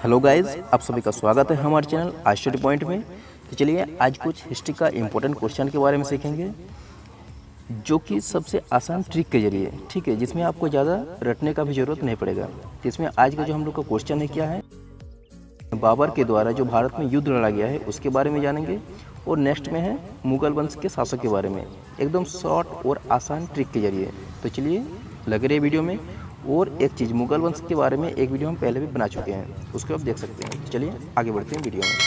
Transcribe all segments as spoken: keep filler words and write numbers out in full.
Hello guys, आप सभी का स्वागत है हमारे चैनल आज स्टडी पॉइंट में। तो चलिए आज कुछ हिस्ट्री का इम्पोर्टेंट क्वेश्चन के बारे में सीखेंगे, जो कि सबसे आसान ट्रिक के जरिए, ठीक है, जिसमें आपको ज़्यादा रटने का भी ज़रूरत नहीं पड़ेगा। जिसमें आज का जो हम लोग का क्वेश्चन है क्या है, बाबर के द्वारा जो भारत में युद्ध लड़ा गया है उसके बारे में जानेंगे। और नेक्स्ट में है मुगल वंश के शासक के बारे में, एकदम शॉर्ट और आसान ट्रिक के जरिए। तो चलिए लगे रहिए वीडियो में। और एक चीज़, मुगल वंश के बारे में एक वीडियो हम पहले भी बना चुके हैं, उसको आप देख सकते हैं। तो चलिए आगे बढ़ते हैं वीडियो में।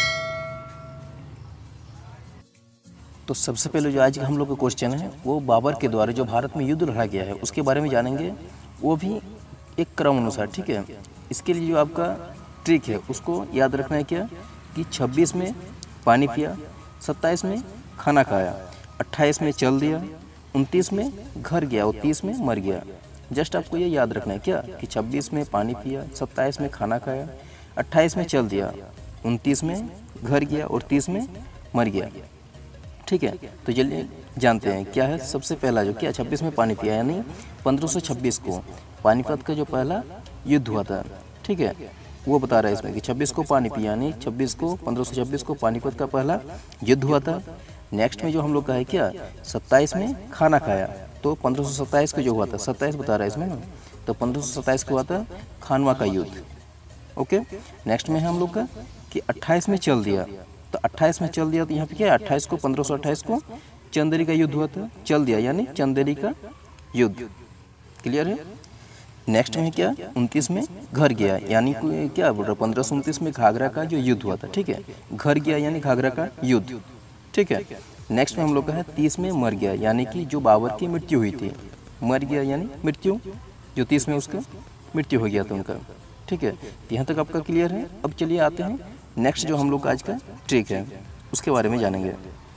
तो सबसे पहले जो आज का हम लोग का क्वेश्चन है वो बाबर के द्वारा जो भारत में युद्ध लड़ा गया है उसके बारे में जानेंगे, वो भी एक क्रम अनुसार, ठीक है। इसके लिए जो आपका ट्रिक है उसको याद रखना है क्या, कि छब्बीस में पानी पिया, सत्ताईस में खाना खाया, अट्ठाईस में चल दिया, उनतीस में घर गया और तीस में मर गया। जस्ट आपको ये याद रखना है क्या, कि छब्बीस में पानी पिया, सत्ताईस में खाना खाया, अट्ठाईस में चल दिया, उनतीस में घर गया और तीस में मर गया, ठीक है। तो चलिए जानते हैं क्या है। सबसे पहला जो क्या, छब्बीस में पानी पिया, यानी पंद्रह सौ छब्बीस को पानीपत का जो पहला युद्ध हुआ था, ठीक है, वो बता रहा है इसमें कि छब्बीस को पानी पिया, यानी छब्बीस को पंद्रह सौ छब्बीस को पानीपत का पहला युद्ध हुआ था। नेक्स्ट में जो हम लोग का है क्या, सत्ताईस में खाना खाया, तो पंद्रह सौ सत्ताईस को जो हुआ था, सत्ताईस बता रहा है इसमें ना, तो पंद्रह सौ सत्ताईस को हुआ था खानवा का युद्ध। ओके, नेक्स्ट में है हम लोग का कि अट्ठाईस में चल दिया, तो अट्ठाईस में चल दिया, तो यहाँ पे क्या है, अट्ठाईस को पंद्रह सौ अट्ठाईस को चंदेरी का युद्ध हुआ था, चल दिया यानी चंदेरी का युद्ध। क्लियर है। नेक्स्ट में क्या, उनतीस में घर गया, यानी क्या बोल रहा, पंद्रह सौ उनतीस में घाघरा का जो युद्ध हुआ था, ठीक है, घर गया यानी घाघरा का युद्ध, ठीक है। नेक्स्ट में हम लोग का है तीस में मर गया, यानी कि जो बाबर की मृत्यु हुई थी, मर गया यानी मृत्यु, जो तीस में उसका मृत्यु हो गया था उनका, ठीक है। यहाँ तक आपका क्लियर है। अब चलिए आते हैं नेक्स्ट जो हम लोग का आज का ट्रिक है उसके बारे में जानेंगे।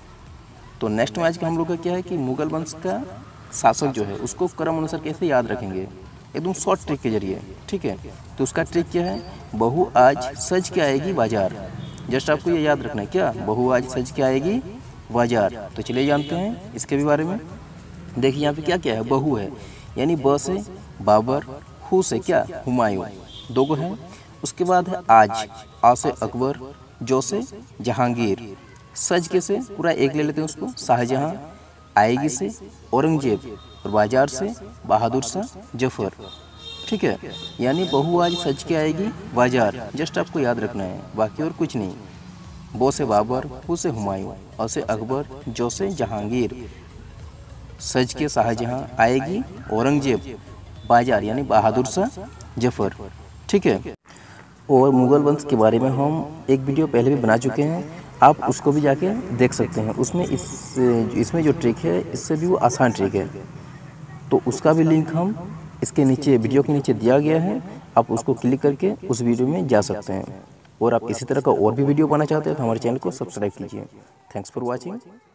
तो नेक्स्ट में आज का हम लोग का क्या है कि मुगल वंश का शासक जो है उसको क्रम अनुसार कैसे याद रखेंगे, एकदम शॉर्ट ट्रिक के जरिए, ठीक है। तो उसका ट्रिक क्या है, बहू आज सज के आएगी बाजार। जस्ट आपको ये याद रखना है क्या, बहू आज सज के आएगी बाजार। तो चलिए जानते हैं इसके भी बारे में। देखिए यहाँ पे क्या क्या है, बहू है, यानी ब से बाबर, हु से क्या, हुमायूं, दो गो है। उसके बाद है आज, आ से अकबर, जो से जहांगीर, सज के से पूरा एक ले लेते हैं उसको, शाहजहां, आएगी से औरंगजेब, और बाजार से बहादुर शाह जफर, ठीक है। यानी बहू आज सज के आएगी बाजार, जस्ट आपको याद रखना है, बाकी और कुछ नहीं। बो से बाबर, हु से हुमायूं, अ से अकबर, जो से जहांगीर, सज के शाहजहां, आएगी औरंगजेब, बाजार यानी बहादुर शाह जफर, ठीक है। और मुगल वंश के बारे में हम एक वीडियो पहले भी बना चुके हैं, आप उसको भी जाके देख सकते हैं। उसमें इस इसमें जो ट्रिक है इससे भी वो आसान ट्रिक है, तो उसका भी लिंक हम इसके नीचे वीडियो के नीचे दिया गया है, आप उसको क्लिक करके उस वीडियो में जा सकते हैं। और आप इसी तरह का और भी वीडियो पाना चाहते हैं तो हमारे चैनल को सब्सक्राइब कीजिए। Thanks for watching.